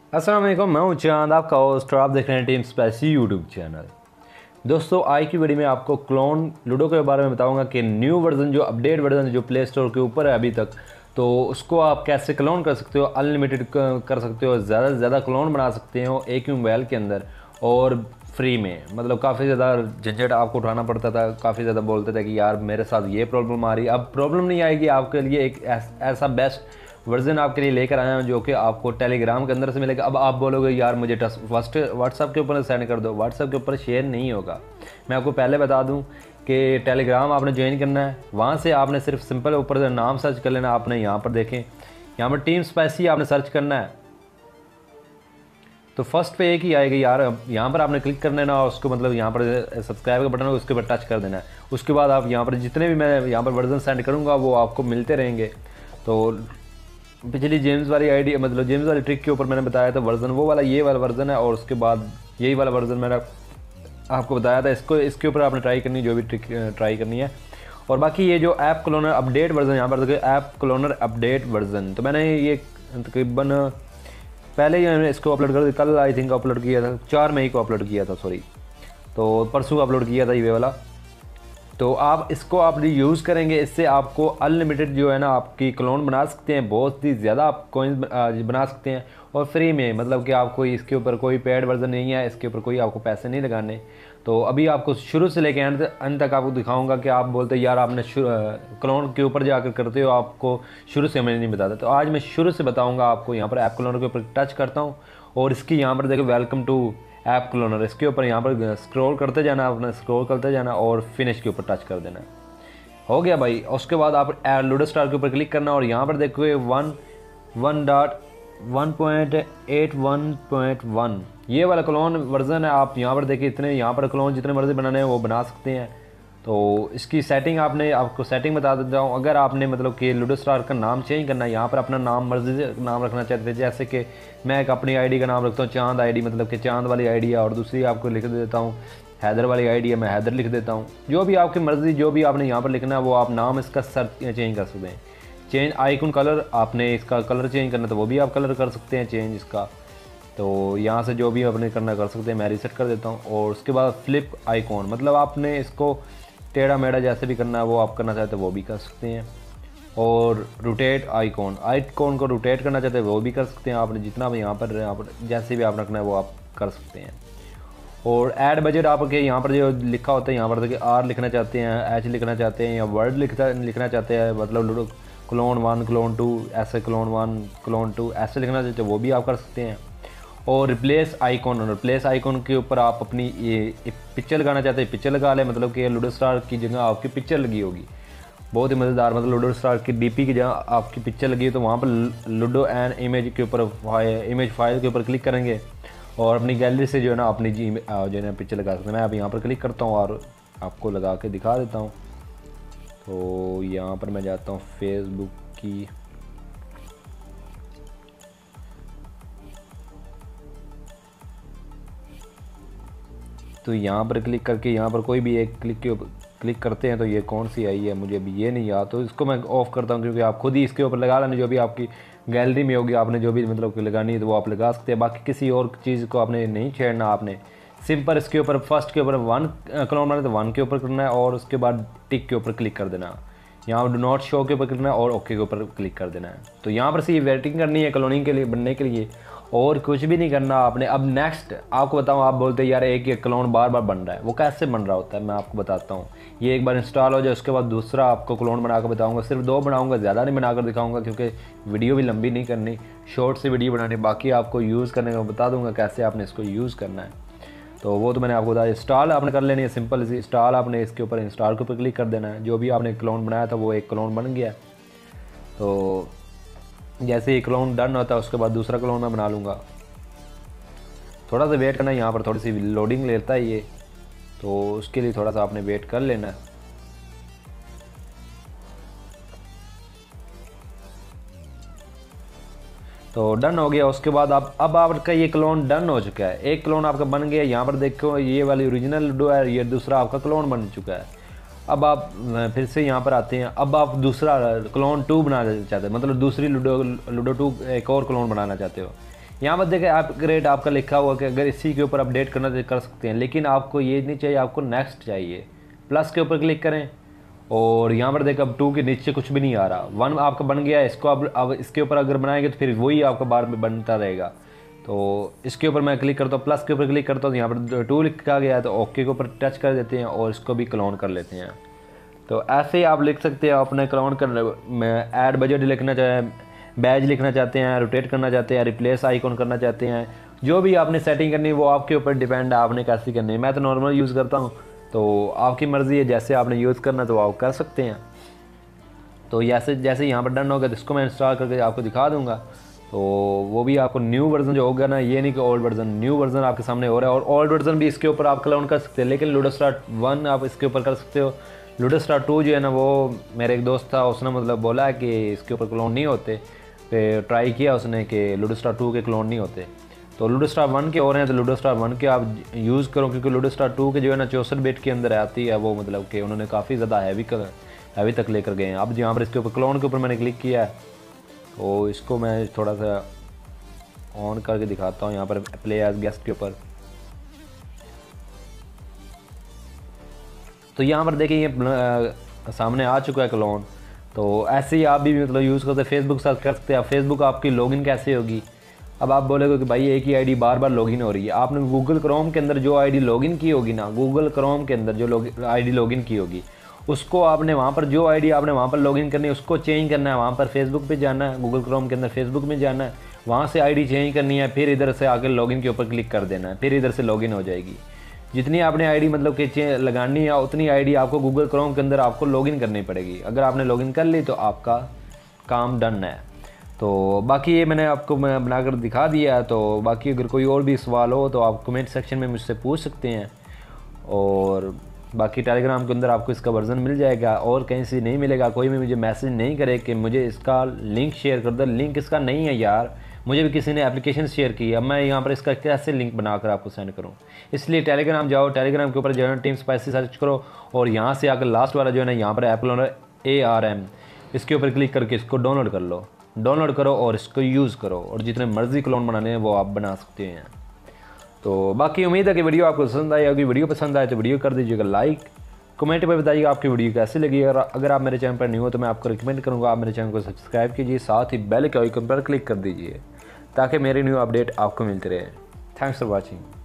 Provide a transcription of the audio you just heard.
अस्सलाम वालेकुम, मैं हूं चांद, आपका होस्ट और आप देख रहे हैं टीम स्पाइसी यूट्यूब चैनल। दोस्तों, आज की वीडियो में आपको क्लोन लूडो के बारे में बताऊंगा कि न्यू वर्जन जो अपडेट वर्जन जो प्ले स्टोर के ऊपर है अभी तक, तो उसको आप कैसे क्लोन कर सकते हो, अनलिमिटेड कर सकते हो, ज़्यादा से ज़्यादा क्लोन बना सकते हो एक ही मोबाइल के अंदर और फ्री में। मतलब काफ़ी ज़्यादा झंझट आपको उठाना पड़ता था, काफ़ी ज़्यादा बोलते थे कि यार मेरे साथ ये प्रॉब्लम आ रही है। अब प्रॉब्लम नहीं आएगी, आपके लिए एक ऐसा बेस्ट वर्जन आपके लिए लेकर आया हूं जो कि आपको टेलीग्राम के अंदर से मिलेगा। अब आप बोलोगे यार मुझे फर्स्ट व्हाट्सअप के ऊपर सेंड कर दो, व्हाट्सअप के ऊपर शेयर नहीं होगा। मैं आपको पहले बता दूं कि टेलीग्राम आपने ज्वाइन करना है, वहाँ से आपने सिर्फ सिंपल ऊपर से नाम सर्च कर लेना। आपने यहाँ पर देखें, यहाँ पर टीम स्पाइसी आपने सर्च करना है, तो फर्स्ट पे एक ही आएगी यार। यहाँ पर आपने क्लिक कर देना और उसको मतलब यहाँ पर सब्सक्राइब का बटन है उसके ऊपर टच कर देना है। उसके बाद आप यहाँ पर जितने भी मैं यहाँ पर वर्जन सेंड करूँगा वो आपको मिलते रहेंगे। तो पिछली जेम्स वाली आईडी मतलब जेम्स वाली ट्रिक के ऊपर मैंने बताया था वर्जन वो वाला, ये वाला वर्जन है, और उसके बाद यही वाला वर्जन मैंने आपको बताया था। इसके ऊपर आपने ट्राई करनी, जो भी ट्रिक ट्राई करनी है। और बाकी ये जो ऐप क्लोनर अपडेट वर्जन यहाँ पर देखिए, ऐप क्लोनर अपडेट वर्जन, तो मैंने ये तकरीबन पहले ही मैंने इसको अपलोड कर दिया, कल आई थिंक अपलोड किया था, 4 मई को अपलोड किया था, सॉरी, तो परसों अपलोड किया था ये वाला। तो आप इसको आप यूज़ करेंगे, इससे आपको अनलिमिटेड जो है ना आपकी क्लोन बना सकते हैं, बहुत ही ज़्यादा आप कॉइन्स बना सकते हैं और फ्री में। मतलब कि आपको इसके ऊपर कोई पेड वर्जन नहीं है, इसके ऊपर कोई आपको पैसे नहीं लगाने। तो अभी आपको शुरू से लेकर अंत तक आपको दिखाऊंगा कि आप बोलते हैं यार आपने क्लोन के ऊपर जाकर करते हो, आपको शुरू से मैंने नहीं बताता। तो आज मैं शुरू से बताऊँगा आपको। यहाँ पर ऐप क्लोनर के ऊपर टच करता हूँ और इसकी यहाँ पर देखो वेलकम टू ऐप क्लोनर, इसके ऊपर यहाँ पर स्क्रॉल करते जाना, अपना स्क्रॉल करते जाना और फिनिश के ऊपर टच कर देना। हो गया भाई। उसके बाद आप लूडो स्टार के ऊपर क्लिक करना और यहाँ पर देखोगे 1.1.81.1 ये वाला क्लोन वर्जन है। आप यहाँ पर देखिए, इतने यहाँ पर क्लोन जितने मर्जी बनाने हैं वो बना सकते हैं। तो इसकी सेटिंग आपको सेटिंग बता देता हूँ। अगर आपने मतलब कि लूडो स्टार का नाम चेंज करना है, यहाँ पर अपना नाम मर्जी से नाम रखना चाहते थे, जैसे कि मैं एक अपनी आईडी का नाम रखता हूँ चांद आईडी, मतलब कि चांद वाली आईडी है, और दूसरी आपको लिख देता हूँ हैदर वाली आईडी है, मैं हैदर लिख देता हूँ। जो भी आपकी मर्ज़ी, जो भी आपने यहाँ पर लिखना है वो आप नाम इसका चेंज कर सकते हैं। चेंज आइकन कलर, आपने इसका कलर चेंज करना तो वो भी आप कलर कर सकते हैं चेंज इसका। तो यहाँ से जो भी आपने करना कर सकते हैं। मैं रीसेट कर देता हूँ। और उसके बाद फ्लिप आइकॉन, मतलब आपने इसको टेढ़ा मेढ़ा जैसे भी करना है वो आप करना चाहते हैं वो भी कर सकते हैं। और रोटेट आइकॉन को रोटेट करना चाहते हैं वो भी कर सकते हैं। आपने जितना भी यहाँ पर जैसे भी आप रखना है वो आप कर सकते हैं। और ऐड बजट आपके यहाँ पर जो लिखा होता है, यहाँ पर देखिए आर लिखना चाहते हैं, एच लिखना चाहते हैं, या वर्ड लिखना चाहते हैं, मतलब लूडो क्लोन 1 क्लोन 2 ऐसे, क्लोन 1 क्लोन 2 ऐसे लिखना चाहते हैं वो भी आप कर सकते हैं। और रिप्लेस आइकॉन के ऊपर आप अपनी ये पिक्चर लगाना चाहते हैं, पिक्चर लगा लें, मतलब कि लूडो स्टार की जगह आपकी पिक्चर लगी होगी। बहुत ही मज़ेदार, मतलब लूडो स्टार की डीपी की जगह आपकी पिक्चर लगी है, तो वहाँ पर लूडो एंड इमेज के ऊपर इमेज फाइल के ऊपर क्लिक करेंगे और अपनी गैलरी से जो है ना अपनी जो है ना पिक्चर लगा सकते हैं। मैं अब यहाँ पर क्लिक करता हूँ और आपको लगा के दिखा देता हूँ। तो यहाँ पर मैं जाता हूँ फेसबुक की, तो यहाँ पर क्लिक करके यहाँ पर कोई भी एक क्लिक करते हैं तो ये कौन सी आई है मुझे अभी ये नहीं याद, तो इसको मैं ऑफ़ करता हूँ, क्योंकि आप खुद ही इसके ऊपर लगा लेना। जो भी आपकी गैलरी में होगी आपने जो भी मतलब लगानी है तो वो आप लगा सकते हैं। बाकी किसी और चीज़ को आपने नहीं छेड़ना। आपने सिंपल इसके ऊपर फर्स्ट के ऊपर 1 क्लोन बनाना तो 1 के ऊपर करना है और उसके बाद टिक के ऊपर क्लिक कर देना। यहाँ डू नॉट शो के ऊपर करना है और ओके के ऊपर क्लिक कर देना है। तो यहाँ पर से ये वेटिंग करनी है क्लोनिंग के लिए बनने के लिए, और कुछ भी नहीं करना आपने। अब नेक्स्ट आपको बताऊँ, आप बोलते हैं यार एक ही क्लोन बार बार बन रहा है, वो कैसे बन रहा होता है मैं आपको बताता हूँ। ये एक बार इंस्टॉल हो जाए उसके बाद दूसरा आपको क्लोन बना कर बताऊँगा। सिर्फ 2 बनाऊँगा, ज़्यादा नहीं बनाकर दिखाऊँगा क्योंकि वीडियो भी लंबी नहीं करनी, शॉर्ट से वीडियो बनानी। बाकी आपको यूज़ करने का बता दूँगा कैसे आपने इसको यूज़ करना है। तो वो तो मैंने आपको बताया। इंस्टॉल आपने कर लेनी है, सिंपल सी इंस्टॉल, आपने इसके ऊपर इंस्टॉल के ऊपर क्लिक कर देना है। जो भी आपने क्लोन बनाया था वो एक क्लोन बन गया। तो जैसे ही क्लोन डन होता है उसके बाद दूसरा क्लोन मैं बना लूँगा। थोड़ा सा वेट करना है, यहाँ पर थोड़ी सी लोडिंग लेता है ये, तो उसके लिए थोड़ा सा आपने वेट कर लेना है। तो डन हो गया। उसके बाद अब आपका ये क्लोन डन हो चुका है, एक क्लोन आपका बन गया। यहाँ पर देखो ये वाली ओरिजिनल लूडो है, ये दूसरा आपका क्लोन बन चुका है। अब आप फिर से यहाँ पर आते हैं। अब आप दूसरा क्लोन 2 बनाना चाहते हैं, मतलब दूसरी लूडो 2 एक और क्लोन बनाना चाहते हो। यहाँ पर देखिए अपग्रेड आपका लिखा हुआ कि अगर इसी के ऊपर अपडेट करना तो कर सकते हैं, लेकिन आपको ये नहीं चाहिए, आपको नेक्स्ट चाहिए। प्लस के ऊपर क्लिक करें और यहाँ पर देखो अब 2 के नीचे कुछ भी नहीं आ रहा, 1 आपका बन गया है। इसको अब इसके ऊपर अगर बनाएंगे तो फिर वही आपका बार में बनता रहेगा। तो इसके ऊपर मैं क्लिक करता हूँ, प्लस के ऊपर क्लिक करता हूँ, यहाँ पर 2 लिखा गया है तो ओके के ऊपर टच कर देते हैं और इसको भी क्लोन कर लेते हैं। तो ऐसे ही आप लिख सकते हैं अपने क्लोन करने में। ऐड बजट लिखना चाहें, बैज लिखना चाहते हैं, रोटेट करना चाहते हैं, रिप्लेस आइकॉन करना चाहते हैं, जो भी आपने सेटिंग करनी है वो आपके ऊपर डिपेंड है आपने कैसी करनी है। मैं तो नॉर्मल यूज़ करता हूँ, तो आपकी मर्ज़ी है, जैसे आपने यूज़ करना तो आप कर सकते हैं। तो जैसे यहाँ पर डन होगा तो इसको मैं इंस्टॉल करके आपको दिखा दूँगा। तो वो भी आपको न्यू वर्जन जो होगा ना, ये नहीं कि ओल्ड वर्जन, न्यू वर्जन आपके सामने हो रहा है। और ओल्ड वर्जन भी इसके ऊपर आप क्लोन कर सकते हैं, लेकिन लूडो स्टार 1 आप इसके ऊपर कर सकते हो। लूडो स्टार 2 जो है ना, वो मेरे एक दोस्त था, उसने मतलब बोला है कि इसके ऊपर क्लोन नहीं होते। फिर ट्राई किया उसने कि लूडो स्टार 2 के क्लोन नहीं होते। तो लूडो स्टार 1 के हो रहे हैं तो लूडो स्टार 1 के आप यूज़ करो, क्योंकि लूडो स्टार 2 के जो है ना 64 बिट के अंदर आती है वो, मतलब कि उन्होंने काफ़ी ज़्यादा हैवी तक लेकर गए हैं। अब यहाँ पर इसके ऊपर क्लोन के ऊपर मैंने क्लिक किया है, तो इसको मैं थोड़ा सा ऑन करके दिखाता हूँ। यहाँ पर प्ले एज गेस्ट के ऊपर तो यहाँ पर देखिए ये सामने आ चुका है क्लोन। तो ऐसे ही आप भी मतलब यूज़ करते, फेसबुक सर्च कर सकते हैं। फेसबुक आपकी लॉगिन कैसे होगी? अब आप बोलोगे कि भाई एक ही आईडी बार बार लॉगिन हो रही है। आपने गूगल क्रोम के अंदर जो आईडी लॉगिन की होगी ना, गूगल क्रोम के अंदर जो आईडी लॉगिन की होगी, उसको आपने वहाँ पर जो आईडी आपने वहाँ पर लॉगिन करनी है उसको चेंज करना है। वहाँ पर फेसबुक पे जाना है, गूगल क्रोम के अंदर फेसबुक में जाना है, वहाँ से आईडी चेंज करनी है, फिर इधर से आकर लॉगिन के ऊपर क्लिक कर देना है, फिर इधर से लॉगिन हो जाएगी। जितनी आपने आईडी मतलब कि लगानी है उतनी आईडी आपको गूगल क्रोम के अंदर आपको लॉगिन करनी पड़ेगी। अगर आपने लॉगिन कर ली तो आपका काम डन है। तो बाकी ये मैंने आपको मैं बनाकर दिखा दिया है। तो बाकी अगर कोई और भी सवाल हो तो आप कमेंट सेक्शन में मुझसे पूछ सकते हैं। और बाकी टेलीग्राम के अंदर आपको इसका वर्जन मिल जाएगा और कहीं से नहीं मिलेगा। कोई भी मुझे मैसेज नहीं करे कि मुझे इसका लिंक शेयर कर दो, लिंक इसका नहीं है यार, मुझे भी किसी ने एप्लीकेशन शेयर की, अब मैं यहाँ पर इसका कैसे लिंक बनाकर आपको सेंड करूँ। इसलिए टेलीग्राम जाओ, टेलीग्राम के ऊपर जो है टीम स्पाइसी सर्च करो और यहाँ से आकर लास्ट वाला जो है ना, यहाँ पर ऐप लोनर ARM, इसके ऊपर क्लिक करके इसको डाउनलोड कर लो, डाउनलोड करो और इसको यूज़ करो और जितने मर्जी क्लोन बनाने हैं वो आप बना सकते हैं। तो बाकी उम्मीद है कि वीडियो आपको पसंद आई होगी। वीडियो पसंद आए तो वीडियो कर दीजिएगा लाइक, कमेंट में बताइएगा आपकी वीडियो कैसी लगी। अगर आप मेरे चैनल पर न्यू हो तो मैं आपको रिकमेंड करूँगा आप मेरे चैनल को सब्सक्राइब कीजिए, साथ ही बेल के आइकन पर क्लिक कर दीजिए ताकि मेरी न्यू अपडेट आपको मिलती रहे। Thanks for watching.